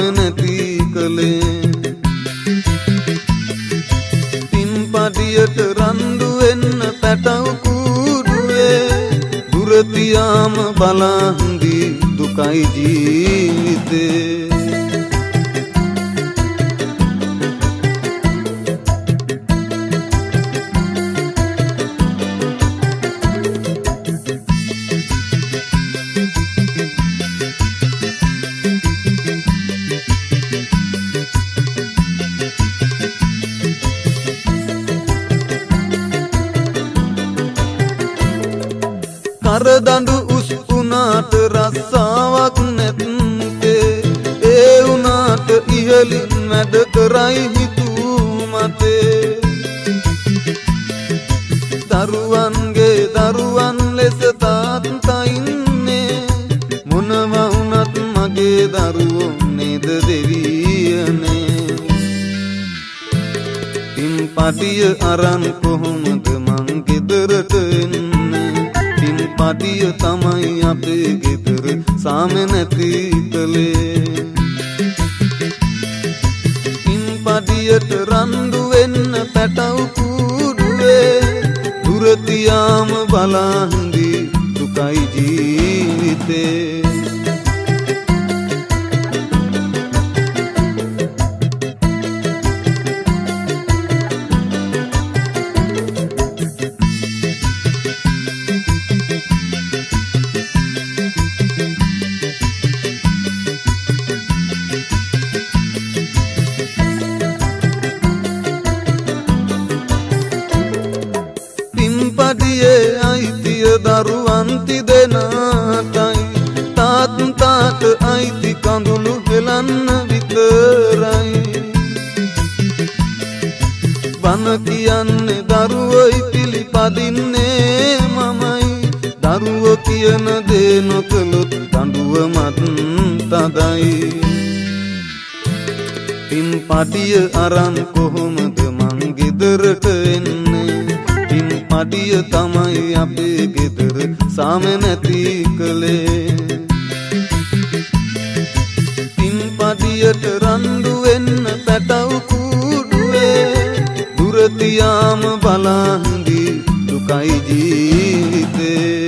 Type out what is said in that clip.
නැති කලේ පින්පඩියට රණ්ඩු වෙන්න පැටව කූඩුවේ දුර තියාම බලන්දි දුකයි ජීවිතේ කරදඬු උස් වුණාට රස්සාවක් නැත්තේ ඒ වුණාට ඉහලින් වැඩ කරයි හිතූ මතේ දරුවන්ගේ දරුවන් ලෙස තාත්තා ඉන්නේ මොනවා වුණත් මගේ දරුවෝ නේද දෙවියනේ පින්පඩිය අරන් කොහොමද මං ගෙදරට එන්නේ පින්පඩිය තමයි අපේ ගෙදර සාමෙ නැති කලේ පින්පඩියට රණ්ඩු වෙන්න පැටව කූඩුවේ දුර තියාම බලන්දි දුකයි ජීවිතේ පින්පඩියේ අයිතිය දරුවන් තිදෙනාටයි තාත්තාට අයිති කඳුළු හෙලන්න විතරයි බන කියන්නේ දරුවොයි පිළිපදින්නේ මමයි දරුවෝ කියන දේ නොකළොත් දඬුවමත් තදයි පින්පඩිය අරන් කොහොමද මං ගෙදරට එන්නේ පින්පඩිය තමයි අපේ ගෙදර සාමෙ නැති කලේ පින්පඩියට රණ්ඩු වෙන්න පැටව කූඩුවේ දුර තියාම බලන්දි දුකයි ජීවිතේ